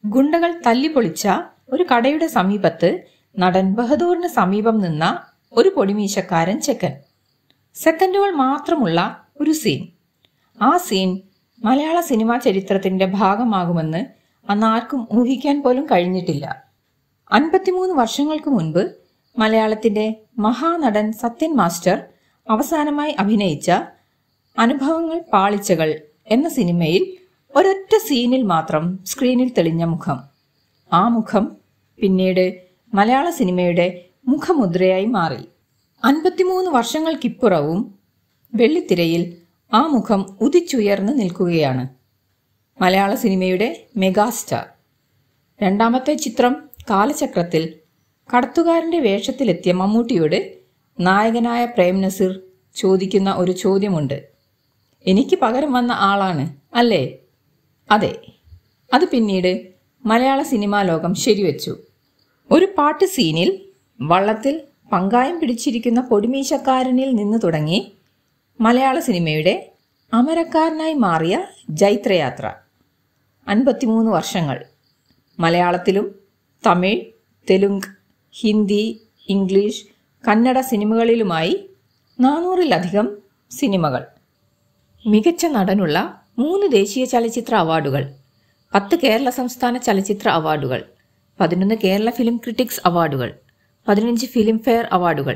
ഗുണ്ടകൾ തല്ലിപ്പൊളിച്ച ഒരു കടയുടെ സമീപത്ത് നടൻ ബഹദൂറിന് സമീപം നിന്ന ഒരു പൊടിമീശക്കാരൻ ചെക്കൻ. സെക്കൻഡുകൾ മാത്രമുള്ള ഒരു സീൻ. ആ സീൻ മലയാള സിനിമാ ചരിത്രത്തിന്റെ ഭാഗമാകുമെന്ന് അന്ന് ആർക്കും ഊഹിക്കാൻ പോലും കഴിഞ്ഞിട്ടില്ല. 53 വർഷങ്ങൾക്ക് മുൻപ് മലയാളത്തിന്റെ മഹാനടൻ സത്യൻ മാസ്റ്റർ അവസാനമായി അഭിനയിച്ച അനുഭവങ്ങൾ പാളിച്ചകൾ എന്ന സിനിമയിൽ ഒരൊറ്റ സീനിൽ മാത്രം സ്ക്രീനിൽ തെളിഞ്ഞ മുഖം. ആ മുഖം പിന്നീട് മലയാള സിനിമയുടെ മുഖമുദ്രയായി മാറി. 53 വർഷങ്ങൾക്കിപ്പുറവും വെള്ളിത്തിരയിൽ ആ മുഖം ഉദിച്ചുയർന്ന് നിൽക്കുകയാണ്. മലയാള സിനിമയുടെ മെഗാസ്റ്റാർ. രണ്ടാമത്തെ ചിത്രം കാലചക്രത്തിൽ കടത്തുകാരന്റെ വേഷത്തിലെത്തിയ മമ്മൂട്ടിയോട് നായകനായ പ്രേം നസീർ ചോദിക്കുന്ന ഒരു ചോദ്യമുണ്ട്. എനിക്ക് പകരം വന്ന ആളാണ് അല്ലേ? അതെ. അത് പിന്നീട് മലയാള സിനിമാ ലോകം ശരിവെച്ചു. ഒരു പാട്ട് സീനിൽ വള്ളത്തിൽ പങ്കായം പിടിച്ചിരിക്കുന്ന പൊടിമീശക്കാരനിൽ നിന്ന് തുടങ്ങി മലയാള സിനിമയുടെ അമരക്കാരനായി മാറിയ ജൈത്രയാത്ര. 53 വർഷങ്ങൾ. മലയാളത്തിലും തമിഴ്, തെലുങ്ക്, ഹിന്ദി, ഇംഗ്ലീഷ്, കന്നഡ സിനിമകളിലുമായി 400-ലധികം സിനിമകൾ. മികച്ച നടനുള്ള 3 ദേശീയ ചലച്ചിത്ര അവാർഡുകൾ, 10 കേരള സംസ്ഥാന ചലച്ചിത്ര അവാർഡുകൾ, 11 കേരള ഫിലിം ക്രിട്ടിക്സ് അവാർഡുകൾ, 15 ഫിലിം ഫെയർ അവാർഡുകൾ.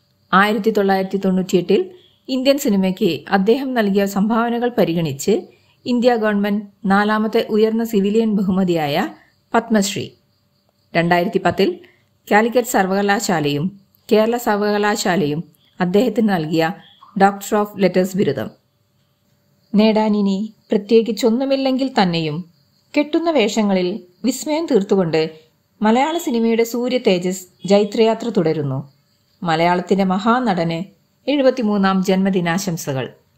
1998 ഇന്ത്യൻ സിനിമയ്ക്ക് അദ്ദേഹം നൽകിയ സംഭാവനകൾ പരിഗണിച്ച് ഇന്ത്യ ഗവൺമെന്റ് 4ാമത്തെ ഉയർന്ന സിവിലിയൻ ബഹുമതിയായ പത്മശ്രീ. 2010 കാലിക്കറ്റ് സർവകലാശാലയും കേരള സർവകലാശാലയും അദ്ദേഹത്തിന് നൽകിയ ഡോക്ടർ ഓഫ് ലെറ്റേഴ്സ് ബിരുദം. നേടാനിനി പ്രത്യേകിച്ചൊന്നുമില്ലെങ്കിൽ തന്നെയും കെട്ടുന്ന വേഷങ്ങളിൽ വിസ്മയം തീർത്തുകൊണ്ട് മലയാള സിനിമയുടെ സൂര്യ തേജസ് ജൈത്രയാത്ര തുടരുന്നു. മലയാളത്തിന്റെ മഹാനടന് 73ാം ജന്മദിനാശംസകൾ.